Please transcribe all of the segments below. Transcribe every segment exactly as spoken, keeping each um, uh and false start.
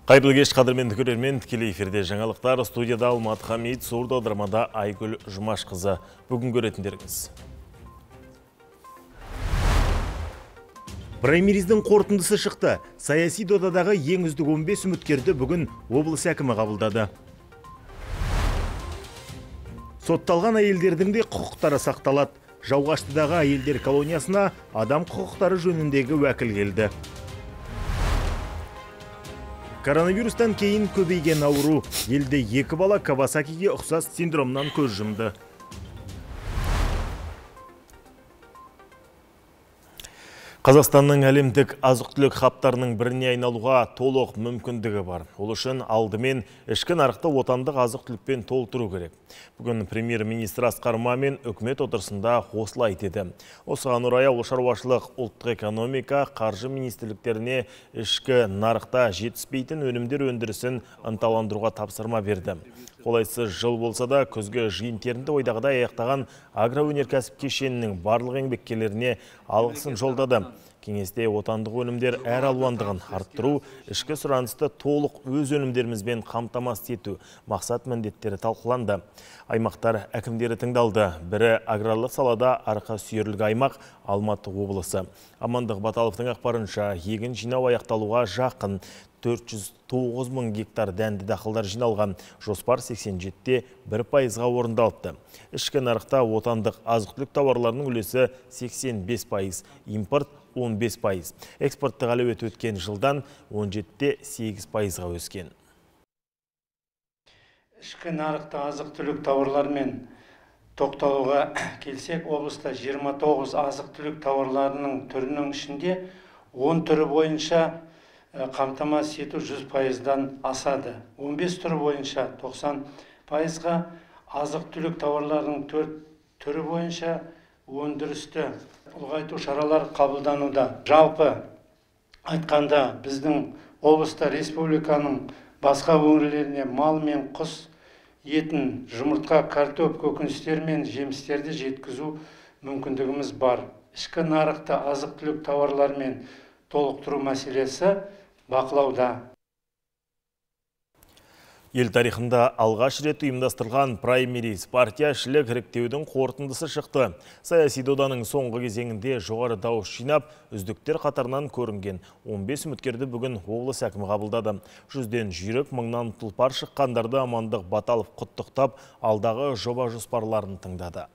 Қайырлы кеш, қадірменді көрермен, тікелей эфирде жаңалықтар. Студияда Алмат Хамид, сурдо аудармада Айгүл Жұмашқызы. Бүгін көретіндеріңіз. Праймериздің қорытындысы шықты. Саяси додадағы ең үздік он бес үміткерді бүгін облыс әкімі қабылдады. Сотталған әйелдердің де құқықтары сақталады. Жауғаштыдағы әйелдер колониясына адам құқықтары жөніндегі уәкіл келді. Коронавирустан кейін көбейген ауру. Елде екі бала Кавасакиге ұқсас синдромнан көз жұмды. Қазақстанның әлемдік азық-түлік хабтарының біріне айналуға толық мүмкіндігі бар. Ол үшін алдымен ішкі нарықты отандық азық-түлікпен толтыру керек. Бүгін премьер-министр Асқар Мамин үкімет отырысында осылай деді. Осыған орай ауыл шаруашылық, ұлттық экономика, қаржы министрліктеріне ішкі нарықта жетіспейтін өнімдер өндірісін ынталандыруға тапсырма берді. Қолайсыз жыл болса да, күзгі жиын-терінді ойдағыдай аяқтаған агроөнеркәсіп кешенінің барлық еңбеккерлеріне алғысын жолдады. Кеңесте отандық өнімдер әр алуандығын арттыру, ішкі сұранысты толық өз өнімдерімізбен қамтамасыз ету мақсат міндеттері талқыланды. Аймақтар әкімдері тыңдалды. Бірі аграрлық салада арқа сүйерлік аймақ Алматы облысы. Амандық Баталовтың ақпарынша егін жинау аяқталуға жақын. төрт жүз тоғыз мың гектар дәнді дақылдар жиналған. Жоспар сексен жетіде бір пайызға орындалыпты. Ішкі нарықта отандық азық-түлік тауарларының үлесі сексен бес пайыз, импорт он бес пайыз. Экспорттық әлеует өткен жылдан он жетіде сегіз пайызға өскен. Ішкі нарықта азық-түлік тауарлармен тоқталуға келсек, облыста жиырма тоғыз азық-түлік тауарларының түрінің ішінде он түрі бойынша қамтамасыз ету жүз пайыздан асады. он бес түрі бойынша тоқсан пайызға, азық-түлік тауарларының төрт түрі бойынша өндірісті ұлғайту шаралар қабылдануда. Жалпы айтқанда біздің облыста республиканың басқа өңірлеріне мал мен құс етін, жұмыртқа, картоп, көкөністер мен жемістерді жеткізу мүмкіндігіміз бар. Ішкі нарықты азық-түлік тауарлармен толықтыру мәселесі бақылауда. Ел тарихында алғаш рет ұйымдастырылған праймериз партияшілік іріктеудің қорытындысы шықты. Саяси доданың соңғы кезеңінде жоғары дауыс жинап, үздіктер қатарынан көрінген он бес үміткерді бүгін облыс әкімі қабылдады. Жүзден жүйрік, мыңнан тұлпар шыққандарды Амандық Баталов құттықтап, алдағы жоба жоспарларын тыңдады.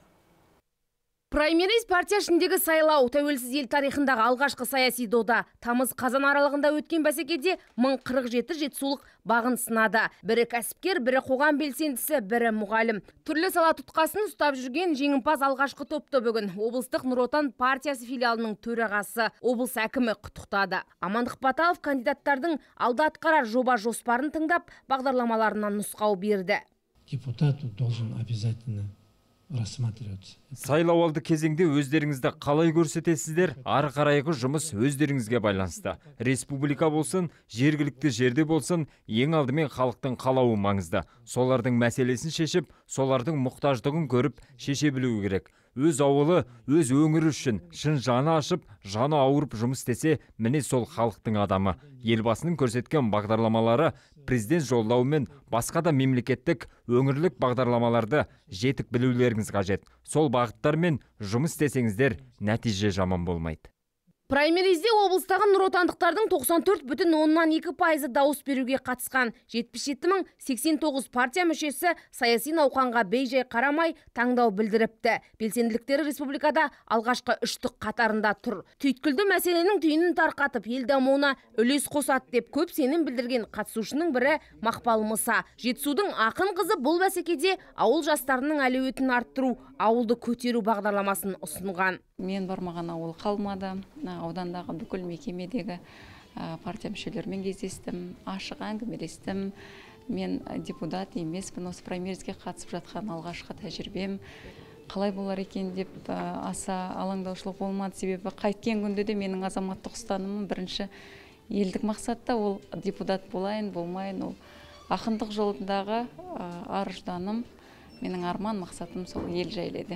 Праймериз партия ішіндегі сайлау тәуелсіз ел тарихындағы алғашқы саяси дода. Тамыз-қазан аралығында өткен бәсекеде мың қырық жеті жетісулық бағын сынады. Бірі кәсіпкер, бірі қоғам белсендісі, бірі мұғалім. Түрлі сала тұтқасын ұстап жүрген жеңімпаз алғашқы топты бүгін облыстық Нұр Отан партиясы филиалының төрағасы облыс әкімі құттықтады. Амандық Баталов кандидаттардың алда атқарар жоба жоспарын тыңдап, бағдарламаларынан нұсқау берді. Депутат должен обязательно рассматриваться. Сайлауалды кезеңде өздеріңізді қалай көрсетесіздер, ары қарайғы жұмыс өздеріңізге байланысты. Республика болсын, жергілікті жерде болсын, ең алдымен халықтың қалауы маңызды. Солардың мәселесін шешіп, солардың мұқтаждығын көріп, шеше білуі керек. Өз ауылы, өз өңірі үшін шын жаны ашып, жаны ауырып жұмыс істесе, міне сол халықтың адамы. Елбасының көрсеткен бағдарламалары, президент жолдауы мен басқа да мемлекеттік өңірлік бағдарламаларды жетік білулеріңіз қажет. Сол бағыттармен жұмыс істесеңіздер, нәтиже жаман болмайды. Праймеризде облыстағы нұротандықтардың тоқсан төрт бүтін оннан екі пайызы дауыс беруге қатысқан. жетпіс жеті мың сексен тоғыз партия мүшесі саяси науқанға бей-жай қарамай таңдау білдіріпті. Белсенділіктері республикада алғашқы үштік қатарында тұр. Түйткілді мәселенің түйінін тарқатып, ел дамуына үлес қосады деп көп сенім білдірген қатысушының бірі Мақпал Мұса. Жетісудың ақын қызы бұл бәсекеде ауыл жастарының әлеуетін арттыру, ауылды көтеру бағдарламасын ұсынған. Мен бармаған ауыл қалмады. Аудандағы бүкіл мекемедегі партия мүшелерімен кездестім, ашық әңгімелестім. Мен депутат емеспін, осы праймеризге қатысып жатқан алғашқы тәжірибем қалай болар екен деп аса алаңдаушылық болмады. Себебі қайткен күнде де менің азаматтық ұстанымым бірінші елдік мақсатта, ол депутат болайын, болмайын, ол ақындық жолындағы ар ұжданым, менің арман мақсатым сол ел жайлы еді.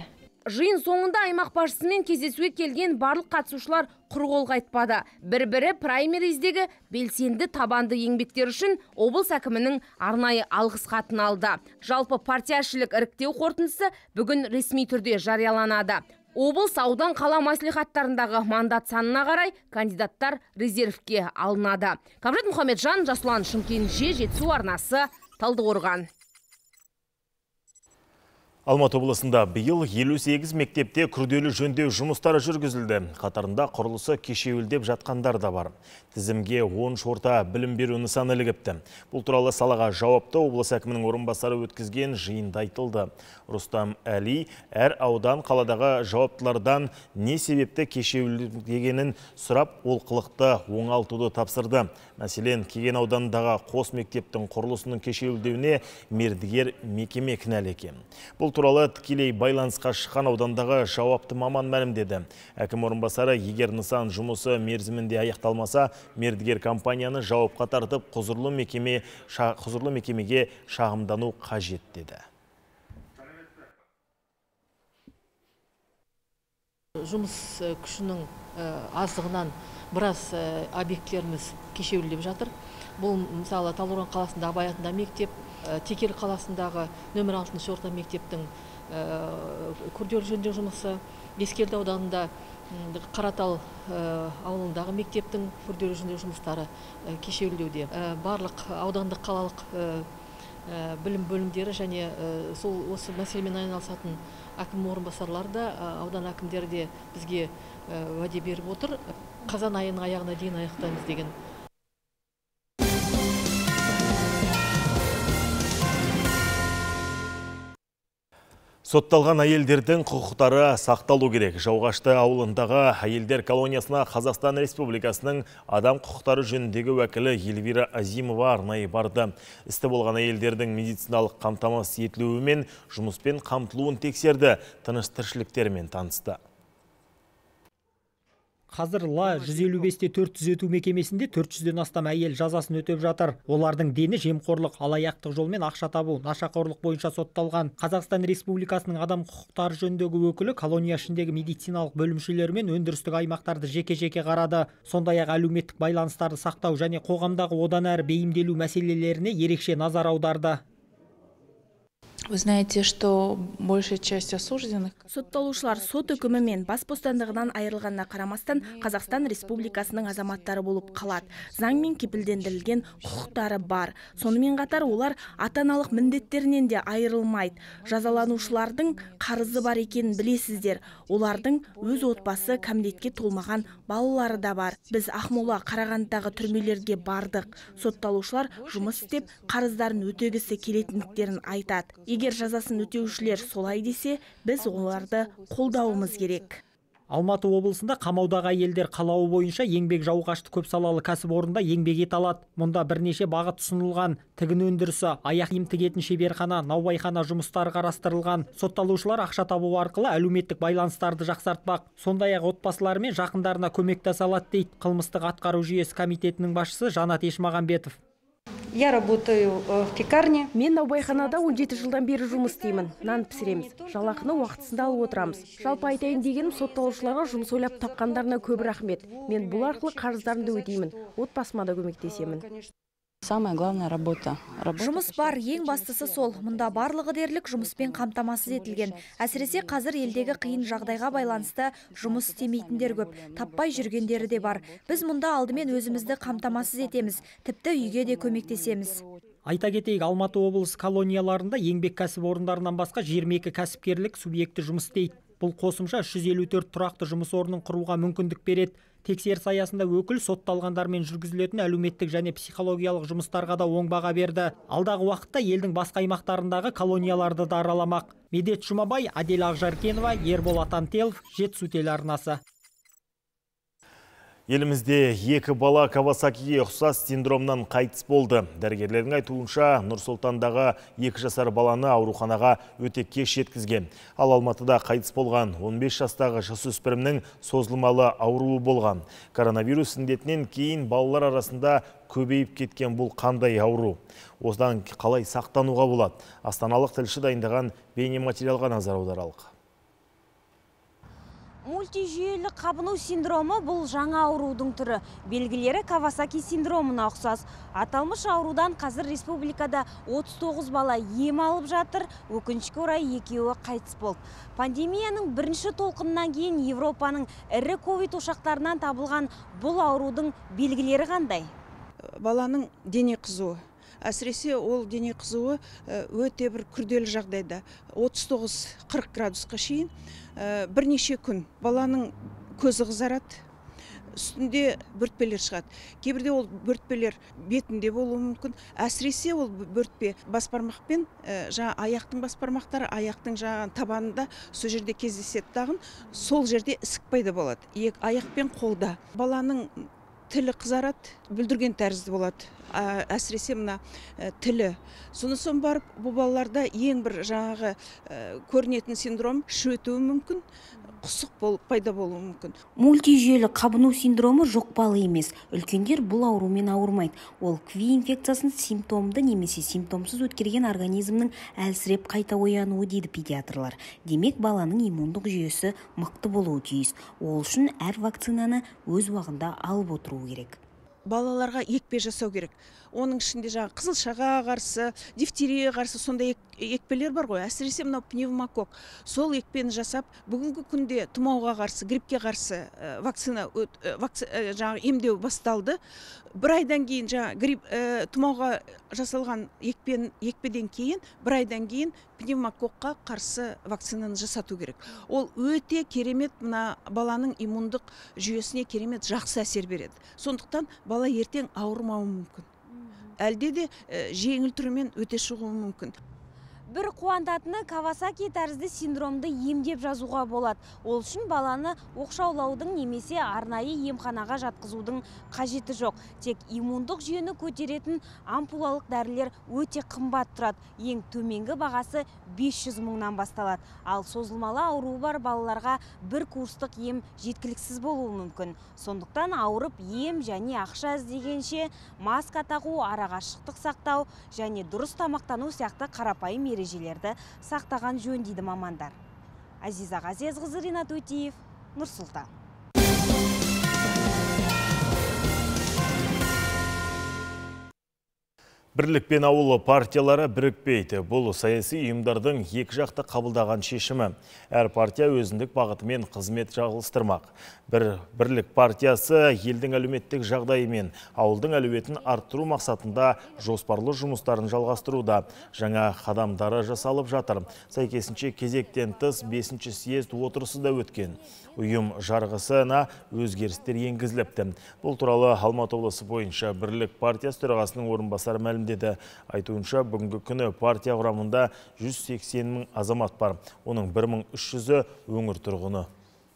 Жиын соңында аймақ басшысымен кездесуге келген барлық қатысушылар құр қол қайтпады. Бір-бірі праймериздегі белсенді табанды еңбектер үшін облыс әкімінің арнайы алғыс хатын алды. Жалпы партияшілік іріктеу қорытындысы бүгін ресми түрде жарияланады. Облыс, аудан, қала мәслихаттарындағы мандат санына қарай кандидаттар резервке алынады. Қамжат Мұхамеджан, Жасұлан Шымкент, Жетісу арнасы, Талдықорған. Алматы облысында биыл елу сегіз мектепте күрделі жөндеу жұмыстары жүргізілді. Қатарында құрылысы кешеуілдеп жатқандар да бар. Тізімге он үш орта білім беру нысаны ілігіпті. Бұл туралы салаға жауапты облыс әкімінің орынбасары өткізген жиында айтылды. Рустам Әли әр аудан қаладағы жауаптылардан не себепті кешеуілдегенін сұрап, олқылықты оңалтуды тапсырды. Мәселен, Кеген ауданындағы қос мектептің құрылысының кешеуілдеуіне мердігер мекеме кінәлі екен. Бұл туралы тікелей байланысқа шыққан аудандағы жауапты маман мәлімдеді. Әкім орынбасары, егер нысан жұмысы мерзімінде аяқталмаса, мердігер компанияны жауапқа тартып, құзырлы мекеме, құзырлы мекемеге шағымдану қажет деді. Жұмыс күшінің аздығынан біраз объектілеріміз кешеуілдеп жатыр. Бұл мысалы Талдықорған қаласында Абай атындағы мектеп, Текел қаласындағы нөмір алтыншы орта мектептің күрделі жөндеу жұмысы, Ескелді ауданында Қаратал ауылындағы мектептің күрделі жөндеу жұмыстары кешеуілдеуде. Барлық аудандық қалалық білім бөлімдері және сол осы мәселемен айналысатын әкім орынбасарлары да, аудан әкімдері де бізге уәде беріп отыр. Қазан айының аяғына дейін аяқтаймыз деген. Сотталған әйелдердің құқықтары сақталу керек. Жауғашты ауылындағы әйелдер колониясына Қазақстан Республикасының адам құқықтары жөніндегі уәкілі Эльвира Азимова арнайы барды. Істі болған әйелдердің медициналық қамтамасыз етілуі мен жұмыспен қамтылуын тексерді, тыныс-тіршіліктерімен танысты. Қазір ла жүз елу бесте төрт түзету мекемесінде төрт жүзден астам әйел жазасын өтеп жатыр. Олардың дені жемқорлық, алаяқтық жолмен ақша табу, нашақорлық бойынша сотталған. Қазақстан Республикасының адам құқықтары жөніндегі өкілі колония ішіндегі медициналық бөлімшелері мен өндірістік аймақтарды жеке-жеке қарады. Сондай-ақ әлеуметтік байланыстарды сақтау және қоғамдағы одан әрі бейімделу мәселелеріне ерекше назар аударды. Вы знаете, что большая часть осужденных... Сотталушылар сот үкімі мен бас бостандығынан айырылғанына қарамастан Қазақстан Республикасының азаматтары болып қалады. Заңмен кепілдендірілген құқықтары бар. Сонымен қатар олар ата-аналық міндеттерінен де айырылмайды. Жазаланушылардың қарызы бар екенін білесіздер. Олардың өз отбасы кәмелетке толмаған балалары да бар. Біз Ақмола, Қарағандыдағы түрмелерге бардық. Сотталушылар жұмыс істеп, қарыздарын өтегісі келетіндіктерін айтады. Егер жазасын өтеушілер солай десе, біз оларды қолдауымыз керек. Алматы облысында қамаудағы әйелдер қалауы бойынша еңбек жауғашты көп салалы кәсіпорында еңбек ете алады. Мұнда бірнеше бағыт ұсынылған: тігін өндірісі, аяқ киім тігетін шеберхана, наубайхана жұмыстары қарастырылған. Сотталушылар ақша табу арқылы әлеуметтік байланыстарды жақсартпақ, сондай-ақ отбасылары мен жақындарына көмектесе алады дейді қылмыстық атқару жүйесі комитетінің басшысы Жанат Ешмағамбетов. Я работаю в пекарне. Мен наубайханада он жеті жылдан бері жұмыс істеймін. Нан пісіреміз. Жалақыны уақытысында алып отырамыз. Жалпы айтайын дегенім, сотталушыларға жұмыс ойлап тапқандарына көп рахмет. Мен бұл арқылы қарыздарымды өтеймін. Отбасыма да көмектесемін. Самая главная работа. Жұмыс бар, ең бастысы сол. Мұнда барлығы дерлік жұмыспен қамтамасыз етілген. Әсіресе қазір елдегі қиын жағдайға байланысты жұмыс істемейтіндер көп, таппай жүргендері де бар. Біз мұнда алдымен өзімізді қамтамасыз етеміз, тіпті үйге де көмектесеміз. Айта кетейік, Алматы облысы колонияларында еңбек кәсіпорындарынан басқа жиырма екі кәсіпкерлік субъекті жұмыс істейді. Бұл қосымша үш жүз елу төрт тұрақты жұмыс орнын құруға мүмкіндік береді. Тексеріс аясында өкіл сотталғандармен жүргізілетін әлеуметтік және психологиялық жұмыстарға да оң баға берді. Алдағы уақытта елдің басқа аймақтарындағы колонияларды да араламақ. Медет Жұмабай, Адель Ақжаркенова, Ербол Атантелов, Жетісу телеарнасы. Елімізде екі бала Кавасакиге ұқсас синдромнан қайтыс болды. Дәрігерлердің айтуынша, Нұр-Сұлтандағы екі жасар баланы ауруханаға өте кеш жеткізген. Ал Алматыда қайтыс болған он бес жастағы жасөспірімнің созылмалы ауруы болған. Коронавирус індетінен кейін балалар арасында көбейіп кеткен бұл қандай ауру? Осыдан қалай сақтануға болады? Астаналық тілші дайындаған бейнематериалға назар аударалық. Мультижүйелі қабыну синдромы бұл жаңа аурудың түрі. Белгілері Кавасаки синдромына ұқсас. Аталмыш аурудан қазір республикада отыз тоғыз бала ем алып жатыр, өкінішке орай екеуі қайтыс болды. Пандемияның бірінші толқынынан кейін Европаның ірі ковид ошақтарынан табылған бұл аурудың белгілері қандай? Баланың дене қызуы. Әсіресе ол дене қызуы өте бір күрделі жағдайда отыз тоғыз қырық градусқа шейін бірнеше күн баланың көзі қызарады, үстінде бөртпелер шығады. Кейбірде ол бөртпелер бетінде болуы мүмкін. Әсіресе ол бөртпе бас бармақпен жаңа аяқтың бас бармақтары, аяқтың жаңа табанында сол жерде кездеседі дағын, сол жерде ісік пайда болады. Аяқ пен қолда баланың тілі қызарады, бүлдірген тәрізді болады. Әсіресе мына тілі. Сонысын барып, бұл балаларда ең бір жаңағы көрінетін синдром шөтуі мүмкін, құсық болып пайда болуы мүмкін. Мультижүйелі қабыну синдромы жұқпалы емес. Үлкендер бұл аурумен ауырмайды. Ол кви инфекциясын симптомды немесе симптомсыз өткерген организмнің әлсіреп қайта оянуы дейді педиатрлар. Демек, баланың иммундық жүйесі мықты болуы тиіс. Ол үшін әр вакцинаны өз уақытында алып отыру керек. Балаларға екпе жасау керек. Оның ішінде жаңа қызылшаға қарсы, дифтерияға қарсы сондай екпелер бар ғой. Әсіресе мынау пневмокок. Сол екпені жасап, бүгінгі күнде тұмауға қарсы, гриппке қарсы вакцина жаңа емдеу басталды. Бір айдан кейін жаңа грипп тұмауға жасалған екпеден кейін, бір айдан кейін пневмококқа қарсы вакцинаны жасату керек. Ол өте керемет мына баланың иммундық жүйесіне керемет жақсы әсер береді. Сондықтан бала ертең ауырмауы мүмкін. Әлде де жеңіл түрімен өте шығуы мүмкін. Бір қуантатыны Кавасаки тәрізді синдромды емдеп жазуға болады. Ол үшін баланы оқшаулаудың немесе арнайы емханаға жатқызудың қажеті жоқ. Тек иммундық жүйені көтеретін ампулалық дәрілер өте қымбат тұрады. Ең төменгі бағасы бес жүз мыңнан басталады. Ал созылмалы ауруы бар балаларға бір курстық ем жеткіліксіз болуы мүмкін. Сондықтан ауырып ем және ақша іздегенше маска тағу, арақашықтық сақтау және дұрыс тамақтану сияқты қарапайым ережелерді сақтаған жөн дейді мамандар. Азиза Ғазезқызы, Ринат Өтиев, Нұр-Сұлтан. Бірлік пен ауылы партиялары бірікпейді. Бұл саяси ұйымдардың екі жақты қабылдаған шешімі. Әр партия өзіндік бағытымен қызмет жалғастырмақ. Бір бірлік партиясы елдің әлеуметтік жағдайы мен ауылдың әлеуетін арттыру мақсатында жоспарлы жұмыстарын жалғастыруда. Жаңа қадамдары жасалып жатыр. Сәйкесінше кезектен тыс бесінші съезд отырысы да өткен. Ұйым жарғысына өзгерістер енгізіліпті. Бұл туралы Алматы облысы бойынша бірлік партиясы төрағасының орынбасары мәлімдеді. Айтуынша, бүгінгі күні партия құрамында жүз сексен мың азамат бар. Оның бір мың үш жүзі өңір тұрғыны.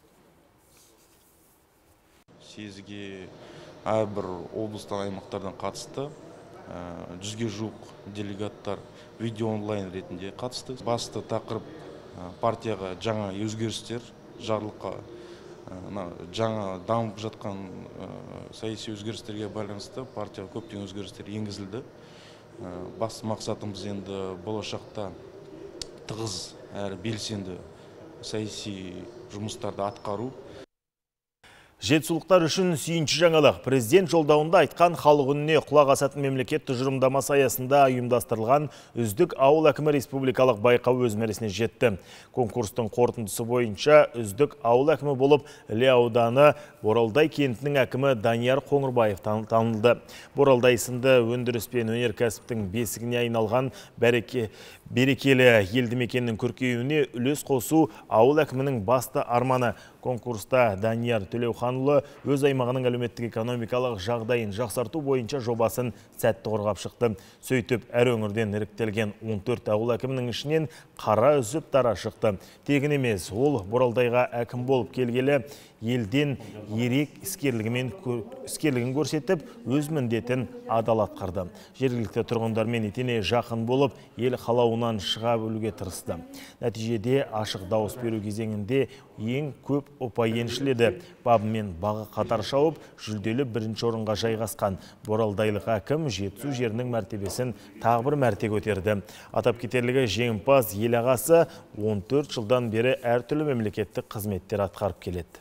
Съезге әрбір облыстан аймақтардан қатысты. Жүзге жуық делегаттар видео онлайн ретінде қатысты. Басты тақырып партияға жаңа өзгерістер, жарлыққа жаңа дамып жатқан саяси өзгерістерге байланысты партияға көптеген өзгерістер енгізілді. Басты мақсатымыз енді болашақта тығыз әрі белсенді саяси жұмыстарды атқару. Жетісулықтар үшін сүйінші жаңалық. Президент жолдауында айтқан халық үніне құлақ асатын мемлекет тұжырымдамасы аясында ұйымдастырылған үздік ауыл әкімі республикалық байқау өз мәресіне жетті. Конкурстың қорытындысы бойынша үздік ауыл әкімі болып Іле ауданы Боралдай кентінің әкімі Данияр Қоңырбаев танылды. Боралдай сынды өндіріс пен өнеркәсіптің бесігіне айналған береке берекелі елді мекеннің көркеюіне үлес қосу ауыл әкімінің басты арманы. Конкурста Данияр Төлеуханұлы өз аймағының әлеуметтік экономикалық жағдайын жақсарту бойынша жобасын сәтті қорғап шықты. Сөйтіп, әр өңірден іріктелген он төрт ауыл әкімінің ішінен қара үзіп дара шықты. Тегін емес, ол Боралдайға әкім болып келгелі елден ерек іскерлігін көрсетіп, өз міндетін адал атқарды. Жергілікті тұрғындармен етене жақын болып, ел қалауынан шыға білуге тырысты. Нәтижеде ашық дауыс беру кезеңінде ең көп ұпай еншіледі. Бабымен бағы қатар шауып, жүлделі бірінші орынға жайғасқан Боралдайлық әкім жетісу жерінің мәртебесін тағы бір мәрте көтерді. Атап кетерлігі, жеңімпаз ел ағасы он төрт жылдан бері әртүрлі мемлекеттік қызметтер атқарып келеді.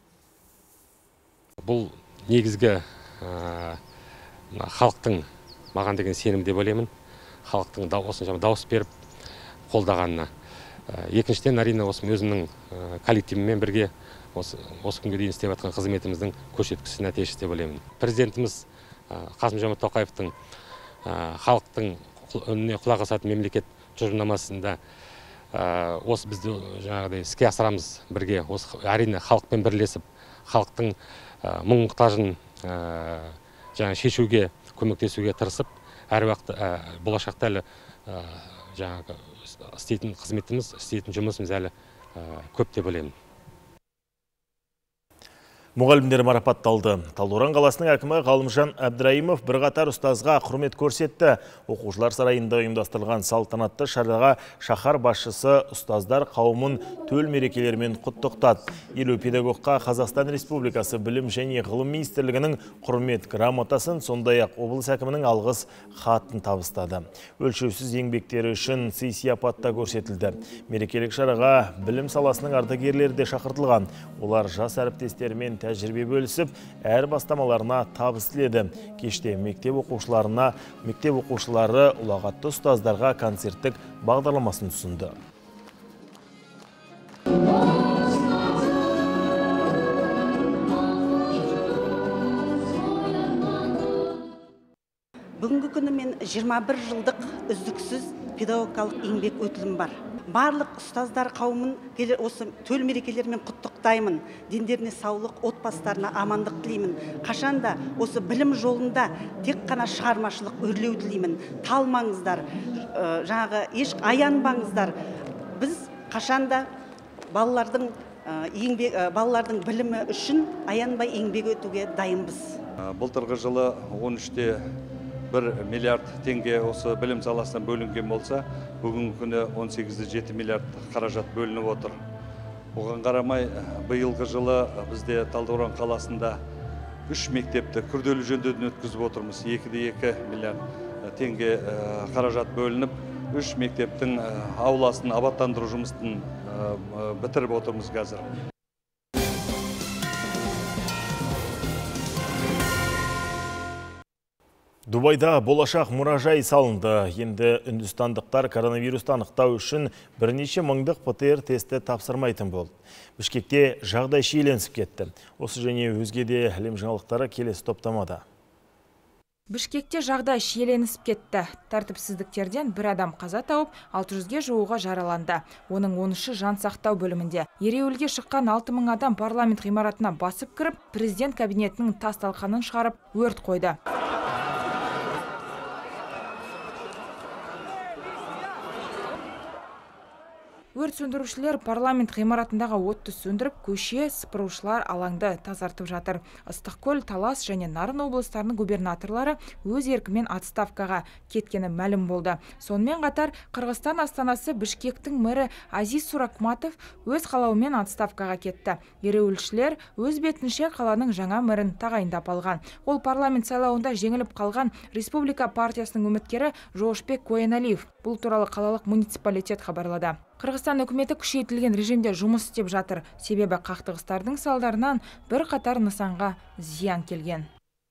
Бұл негізгі халықтың маған деген сенім деп ойлаймын. Халықтың осыншама дауыс беріп қолдағанына. Екіншіден, әрине осы өзімнің коллективіммен бірге осы күнге дейін істеп жатқан қызметіміздің көрсеткіші нәтижесі деп ойлаймын. Президентіміз Қасым-Жомарт Тоқаевтың халықтың үніне құлақ асатын мемлекет тұжырымдамасында осы бізді жаңағыдай іске асырамыз бірге. Осы әрине халықпен бірлесіп, халықтың мұң-мұқтажын жаңа шешуге, көмектесуге тырысып, әр уақыт болашақта әлі жаңағы істейтін қызметіміз, істейтін жұмысымыз әлі көп деп ойлаймын. Мұғалімдер марапатталды. Талдықорған қаласының әкімі Ғалымжан Әбдірайымов бірқатар ұстазға құрмет көрсетті. Оқушылар сарайында ұйымдастырылған салтанатты шараға шаһар басшысы ұстаздар қауымын төл мерекелерімен құттықтады. Елу педагогқа Қазақстан Республикасы Білім және Ғылым министрлігінің құрмет грамотасын, сондай-ақ облыс әкімінің алғыс хатын табыстады. Өлшеусіз еңбектері үшін сый-сияпатта көрсетілді. Мерекелік шараға білім саласының ардагерлері де шақыртылған. Олар жас әріптестерімен тәжірибе бөлісіп, әр бастамаларына табыс тіледі. Кеште мектеп оқушыларына, мектеп оқушылары ұлағатты ұстаздарға концерттік бағдарламасын ұсынды. Бүгінгі күні мен жиырма бір жылдық үздіксіз педагогикалық еңбек өтілім бар. Барлық ұстаздар қауымын осы төл мерекелермен құттықтаймын. Дендеріне саулық, отбасыларына амандық тілеймін. Қашанда осы білім жолында тек қана шығармашылық, өрлеу тілеймін. Талмаңыздар, жаңағы еш аянбаңыздар. Біз қашанда балалардың еңбек, балалардың білімі үшін аянбай еңбек өтуге дайынбыз. Былтырғы жылы он үште бір миллиард теңге осы білім саласына бөлінген болса, бүгінгі күні он сегізде жеті миллиард қаражат бөлініп отыр. Оған қарамай, биылғы жылы бізде Талдықорған қаласында үш мектепті күрделі жөндеуден өткізіп отырмыз. екіде екі миллиард теңге қаражат бөлініп, үш мектептің ауласын абаттандыру жұмысын бітіріп отырмыз қазір. Дубайда болашақ мұражай салынды. Енді үндістандықтар коронавирусты анықтау үшін бірнеше мыңдық ПЦР тесті тапсырмайтын болды. Бішкекте жағдай шиеленісіп кетті. Осы және өзге де әлем жаңалықтары келесі топтамада. Бішкекте жағдай шиеленісіп кетті. Тәртіпсіздіктерден бір адам қаза тауып, алты жүзге жуығы жараланды. Оның он үші жан сақтау бөлімінде. Ереуілге шыққан алты мың адам парламент ғимаратына басып кіріп, президент кабинетінің тас талқанын шығарып, өрт қойды. Өрт сөндірушілер парламент ғимаратындағы отты сөндіріп, көше сыпырушылар алаңды тазартып жатыр. Ыстықкөл, Талас және Нарын облыстарының губернаторлары өз еркімен отставкаға кеткені мәлім болды. Сонымен қатар Қырғызстан астанасы Бішкектің мэрі Азиз Суракматов өз қалауымен отставкаға кетті. Ереуілшілер өз бетінше қаланың жаңа мэрін тағайындап алған. Ол парламент сайлауында жеңіліп қалған Республика партиясының үміткері Жоошбек Коеналиев. Бұл туралы қалалық муниципалитет хабарлады. Қырғызстан үкіметі күшейтілген режимде жұмыс істеп жатыр. Себебі қақтығыстардың салдарынан бір қатар нысанға зиян келген.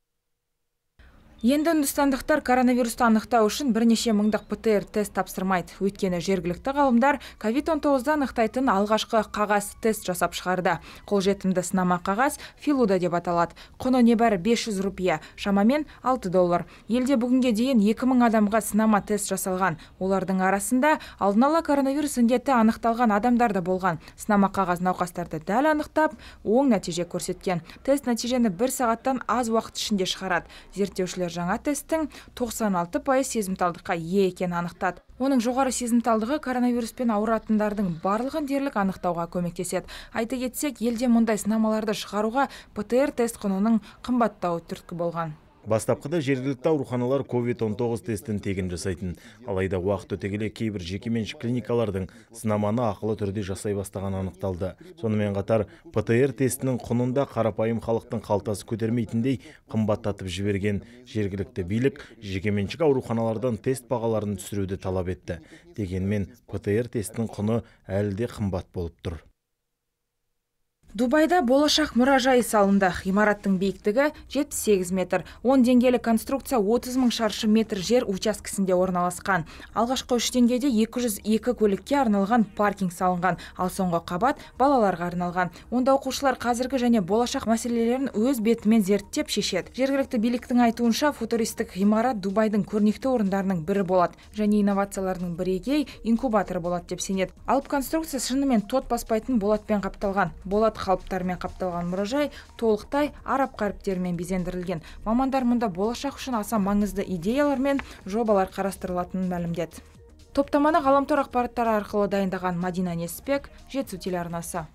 Енді үндістандықтар коронавирусты анықтау үшін бірнеше мыңдық ПЦР тест тапсырмайды. Өйткені жергілікті ғалымдар ковид он тоғызды анықтайтын алғашқы қағаз тест жасап шығарды. Қолжетімді сынама қағаз филуда деп аталады. Құны небәрі бес жүз рупия, шамамен алты доллар. Елде бүгінге дейін екі мың адамға сынама тест жасалған. Олардың арасында алдын ала коронавирус індеті анықталған адамдар да болған. Сынама қағаз науқастарды дәл анықтап, оң нәтиже көрсеткен. Тест нәтижені бір сағаттан аз уақыт ішінде шығарады. Зерттеушілер жаңа тесттің тоқсан алты пайыз сезімталдыққа ие екенін анықтады. Оның жоғары сезімталдығы коронавируспен ауыратындардың барлығын дерлік анықтауға көмектеседі. Айта кетсек, елде мұндай сынамаларды шығаруға ПЦР тест құнының қымбаттауы түрткі болған. Бастапқыда жергілікті ауруханалар ковид он тоғыз тестін тегін жасайтын. Алайда уақыт өте келе кейбір жекеменшік клиникалардың сынаманы ақылы түрде жасай бастаған анықталды. Сонымен қатар ПТР тестінің құнында қарапайым халықтың қалтасы көтермейтіндей қымбаттатып жіберген жергілікті билік жекеменшік ауруханалардан тест бағаларын түсіруді талап етті. Дегенмен ПТР тестінің құны әлі де қымбат болып тұр. Дубайда болашақ мұражайы салынды. Ғимараттың биіктігі жетпіс сегіз метр. он деңгейлі конструкция отыз мың шаршы метр жер учаскесінде орналасқан. Алғашқы үш деңгейде екі жүз екі көлікке арналған паркинг салынған, ал соңғы қабат балаларға арналған. Онда оқушылар қазіргі және болашақ мәселелерін өз бетімен зерттеп шешеді. Жергілікті биліктің айтуынша футуристік ғимарат Дубайдың көрнекті орындарының бірі болады және инновациялардың бірегей инкубаторы болады деп сенеді. Алып конструкция шынымен тот баспайтын болатпен қапталған. Болат қалыптармен қапталған мұражай толықтай араб қаріптерімен безендірілген. Мамандар мұнда болашақ үшін аса маңызды идеялар мен жобалар қарастырылатынын мәлімдеді. Топтаманы ғаламтор ақпараттары арқылы дайындаған Мадина Несіпбек, Жетісу телеарнасы.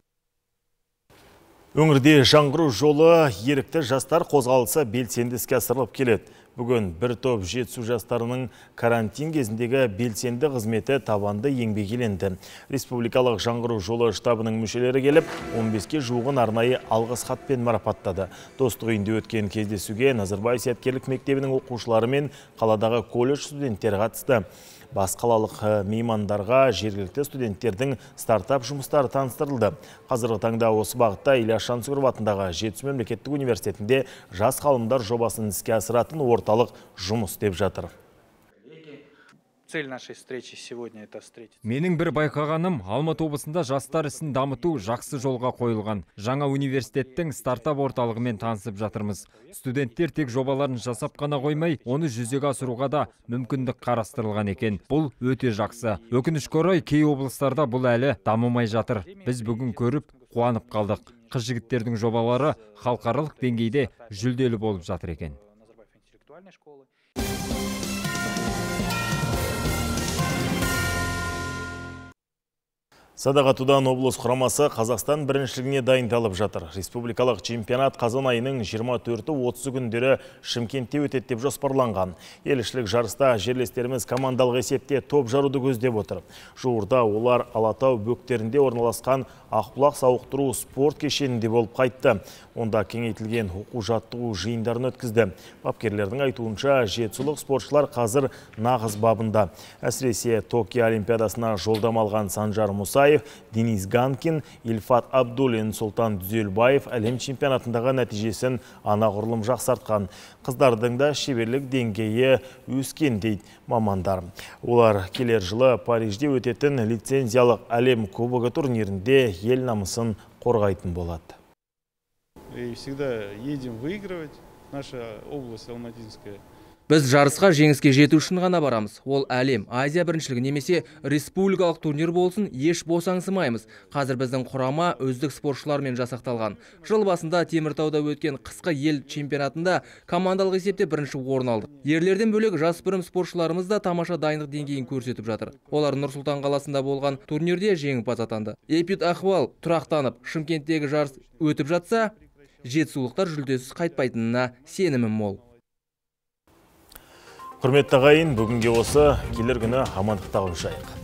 Өңірде жаңғыру жолы ерікті жастар қозғалысы белсенді іске асырылып келеді. Бүгін бір топ Жетісу жастарының карантин кезіндегі белсенді қызметі табанды еңбек еленді. Республикалық жаңғыру жолы штабының мүшелері келіп, он беске жуығын арнайы алғыс хатпен марапаттады. Достық үйінде өткен кездесуге Назарбаев зияткерлік мектебінің оқушылары мен қаладағы колледж студенттері қатысты. Бас қалалық меймандарға жергілікті студенттердің стартап жұмыстары таныстырылды. Қазіргі таңда осы бағытта Ильяс Жансүгіров атындағы Жетісу мемлекеттік университетінде жас ғалымдар жобасын іске асыратын орталық жұмыс істеп жатыр. Цель нашей встречи сегодня это встретиться. Менің бір байқағаным, Алматы облысында жастар ісін дамыту жақсы жолға қойылған. Жаңа университеттің стартап орталығымен танысып жатырмыз. Студенттер тек жобаларын жасап қана қоймай, оны жүзеге асыруға да мүмкіндік қарастырылған екен. Бұл өте жақсы. Өкінішке орай, кей облыстарда бұл әлі дамымай жатыр. Біз бүгін көріп, қуанып қалдық. Қыз жігіттердің жобалары халықаралық деңгейде жүлделі болып жатыр екен. Садағатудан облыс құрамасы Қазақстан біріншілігіне дайындалып жатыр. Республикалық чемпионат қазан айының жиырма төрті отызы күндері Шымкентте өтеді деп жоспарланған. Елішілік жарыста жерлестеріміз командалық есепте топ жаруды көздеп отыр. Жуырда олар Алатау бөктерінде орналасқан Ақбұлақ сауықтыру спорт кешенінде болып қайтты. Онда кеңейтілген оқу жаттығу жиындарын өткізді. Бапкерлердің айтуынша жетісулық спортшылар қазір нағыз бабында. Әсіресе Токио олимпиадасына жолдама алған Санжар Мұсаев, Денис Ганкин, Ильфат Абдуллин, Сұлтан Дүзелбаев әлем чемпионатындағы нәтижесін анағұрлым жақсартқан. Қыздардың да шеберлік деңгейі өскен дейді мамандар. Олар келер жылы Парижде өтетін лицензиялық әлем кубогы турнирінде ел намысын қорғайтын болады. И всегда едем выигрывать, наша область алматинская. Біз жарысқа жеңіске жету үшін ғана барамыз. Ол әлем, Азия біріншілігі немесе республикалық турнир болсын, еш босаңсымаймыз. Қазір біздің құрама өздік спортшылармен жасақталған. Жыл басында Теміртауда өткен қысқы ел чемпионатында командалық есепте бірінші орын алдық. Ерлерден бөлек жасөспірім спортшыларымыз да тамаша дайындық деңгейін көрсетіп жатыр. Олар Нұр-Сұлтан қаласында болған турнирде жеңімпаз атанды. Эпид ахуал тұрақтанып, Шымкенттегі жарыс өтіп жатса, жетісулықтар жүлдесіз қайтпайтынына сенімім мол. Құрметті ағайын, бүгінге осы, келер күні амандықта қауышайық.